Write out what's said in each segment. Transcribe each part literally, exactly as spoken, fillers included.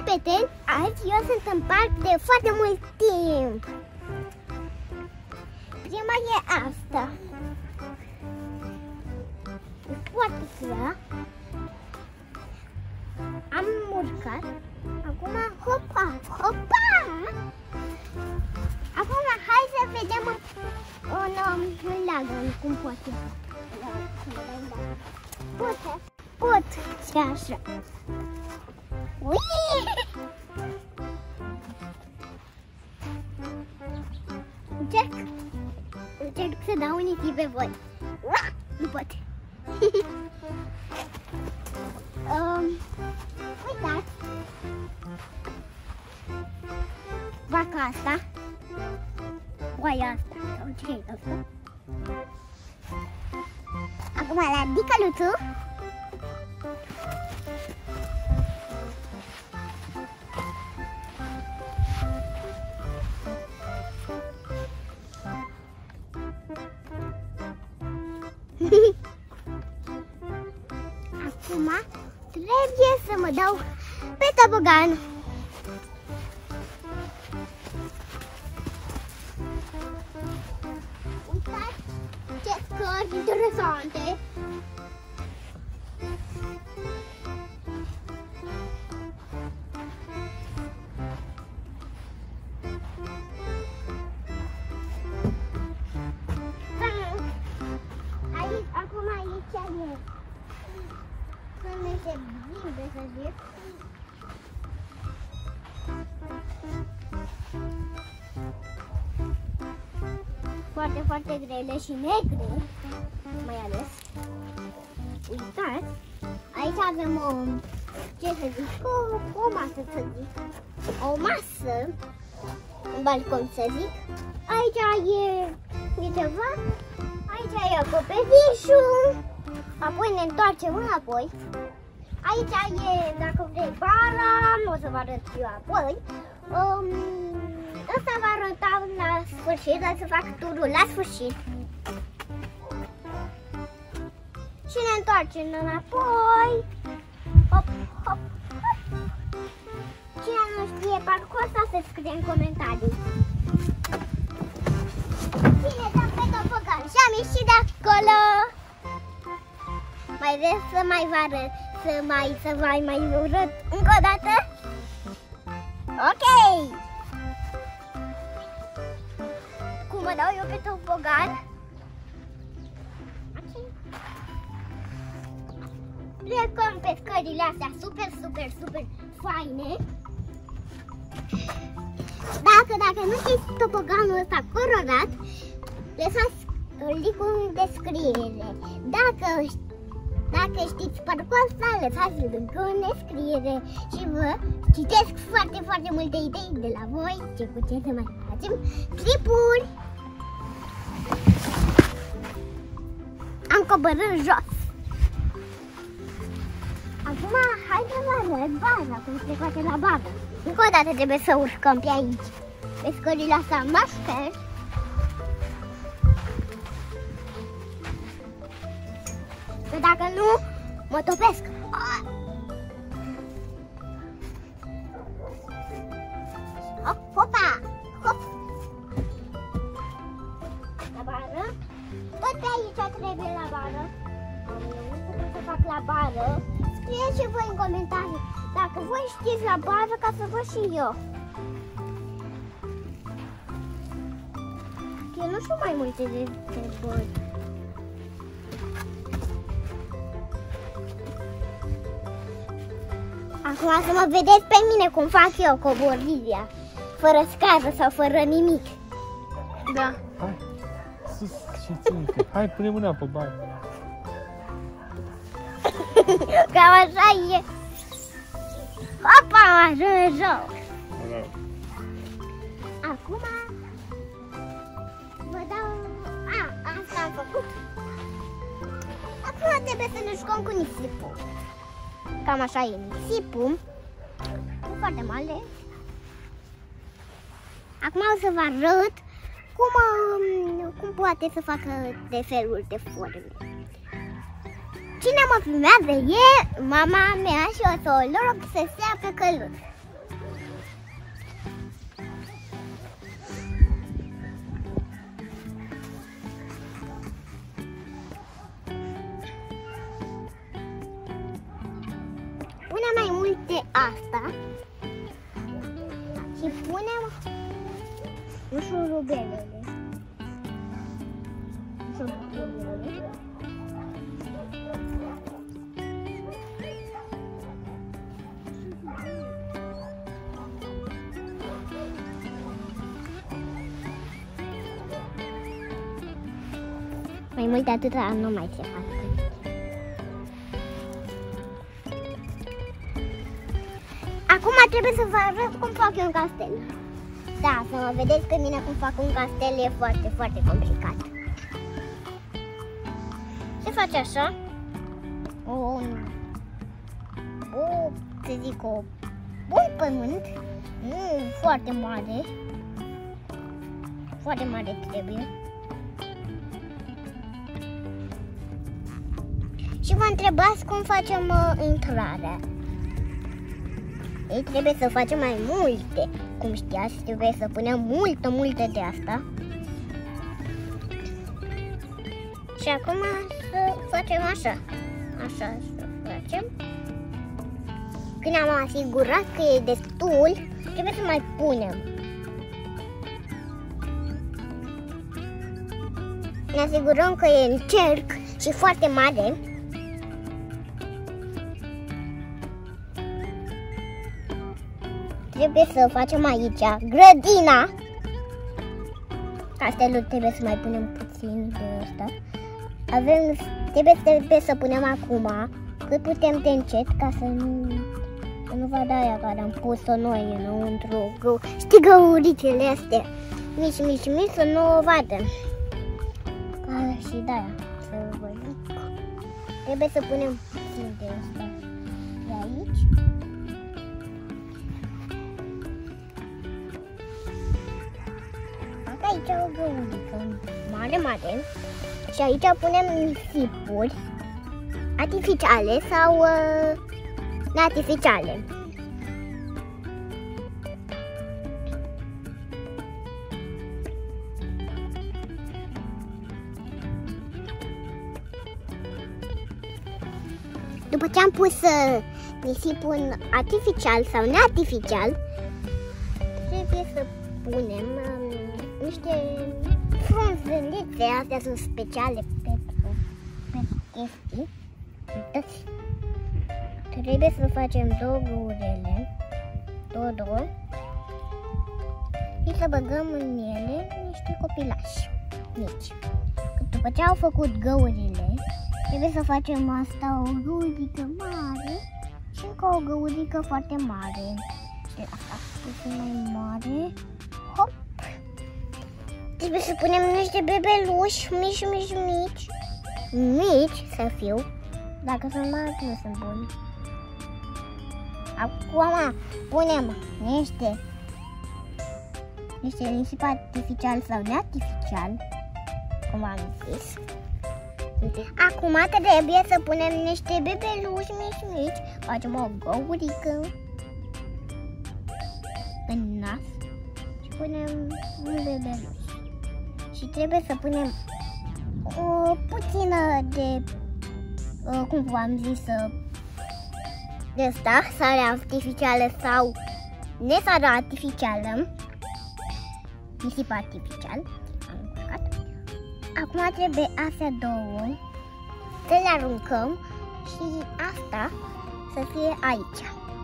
prieteni, azi eu sunt în parc de foarte mult timp. Prima e asta. E foarte grea. Am urcat. Acum hopa, hopa! Acum hai să vedem în, în, în lagă cum poate. Pot, pot și așa. Ui! Încerc, încerc să dau unii pe voi. Nu pot. um, uitați. Vaca asta. Oaia asta. Sau ce e asta? Acum la bicăluțul. Acum trebuie să mă dau pe tobogan. Uitați ce scări interesante. Aici, acum aici e. Să ne se bine să zic. Foarte, foarte grele și negre, mai ales. Uitați, aici avem o, ce să zic, o, o masă să zic. O masă, un balcon să zic. Aici e, e ceva, aici e acoperișul. Apoi ne întoarcem înapoi. Aici e, dacă vrei, bara, o să vă arăt eu apoi. Um, Asta vă arăta la sfârșit, dar să fac turul la sfârșit. Și ne întoarcem înapoi. Hop, hop, hop. Cine nu știe parcursul ăsta să scrie în comentarii. Bine, dăm pe tobogan și am ieșit de acolo. Mai vreți să mai vă arăt, să mai, să mai, mai arăt încă o dată? Ok! Cum mă dau eu pe tobogan? Plecăm pe scările astea super, super, super faine. Dacă, dacă nu știți toboganul ăsta colorat, lăsați linkul în descriere. Dacă, dacă știți parcursul ăsta, lăsați linkul în descriere. Și vă citesc foarte, foarte multe idei de la voi, ce cu ce să mai facem tripuri. Am coborât jos. Acum, hai să vă arăt baza, cum se face la bază. Încă o dată trebuie să urcăm pe aici. Pe scările astea mă sper. Că dacă nu, mă topesc. Hop, hopa, hop. La bară. Tot pe aici trebuie la bară. Am eu cum să fac la bară. Scrieți și voi în comentarii dacă voi știți la bară, ca să văd și eu. Eu nu știu mai multe de treburi. Acum să mă vedeți pe mine cum fac eu coborârea. Fără scară sau fără nimic. Da. Hai, sus și ține. Hai, pune mâna pe bani. Cam așa e. Hopa, ajung jos. Acum vă dau... A, asta am făcut. Acum trebuie să ne jucăm cu nisipul. Cam așa e nisipul. Nu foarte mare. Acum o să vă arăt cum, cum poate să facă de felul de forme. Cine mă filmează e mama mea și o să o rog să stea pe căluț. Punem mai multe asta și punem șurubelele. Șurubelele. Mai mult de atâta nu mai se face. Acum trebuie să vă arăt cum fac eu un castel. Da, să mă vedeți pe mine cum fac un castel e foarte, foarte complicat. Se face așa. O, o, să zic, o, un pământ. Nu foarte mare. Foarte mare trebuie. Și vă întrebați cum facem uh, intrarea. Ei, trebuie să facem mai multe. Cum știați, trebuie să punem multă, multă de asta. Și acum să facem așa. Așa să facem. Când am asigurat că e destul, trebuie să mai punem. Ne asigurăm că e în cerc și foarte mare. Trebuie să facem aici grădina. Castelul trebuie să mai punem puțin de asta. Avem, trebuie, trebuie să punem acum cât putem de încet ca să nu, să nu vadă aia care am pus-o noi înăuntru. Știi, găurițele astea mici, mici, mici, să nu o vadă. Ca și de-aia să văd. Trebuie să punem puțin de asta de aici. Aici o găurică mare, mare și aici punem nisipuri artificiale sau uh, neartificiale. După ce am pus uh, nisipul artificial sau neartificial, trebuie să punem uh, niște frunzelițe, astea sunt speciale pentru, pentru chestii. Uitați. Trebuie să facem două găurele, două, două, și să băgăm în ele niște copilași mici. După ce au făcut găurile, trebuie să facem asta o găurică mare și încă o găurică foarte mare. Și asta puțin mai mare. Hop! Trebuie să punem niște bebeluși mici, mici, mici. Mici să fiu. Dacă sunt mari, nu sunt buni. Acum punem niște niște nisip artificial sau neartificial, cum am zis. Acum trebuie să punem niște bebeluși mici, mici. Facem o găurică în nas și punem un bebeluș. Și trebuie să punem o puțină de, cum v-am zis, de asta, sare artificială sau nesară artificială, nisip artificial. Am încurcat. Acum trebuie astea două să le aruncăm și asta să fie aici.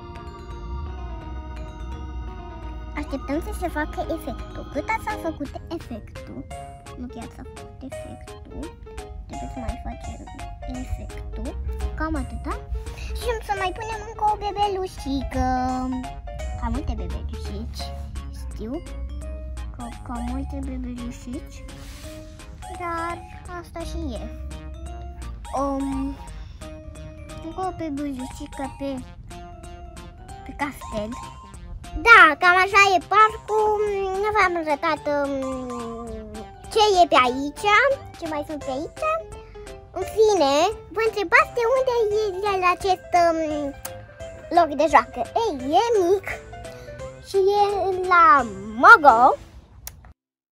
Așteptăm să se facă efectul. Cât s-a făcut efectul, nu chiar s-a făcut efectul, trebuie să mai facem efectul, cam atâta. Și să mai punem încă o bebelușică. Cam multe bebelușici, știu, că cam multe bebelușici, dar asta și e. Um, încă o bebelușică pe, pe castel. Da, cam așa e parcul. Nu v-am arătat um, ce e pe aici, ce mai sunt pe aici. În fine, vă întrebați de unde e el acest um, loc de joacă. Ei, e mic, și e la Mogo.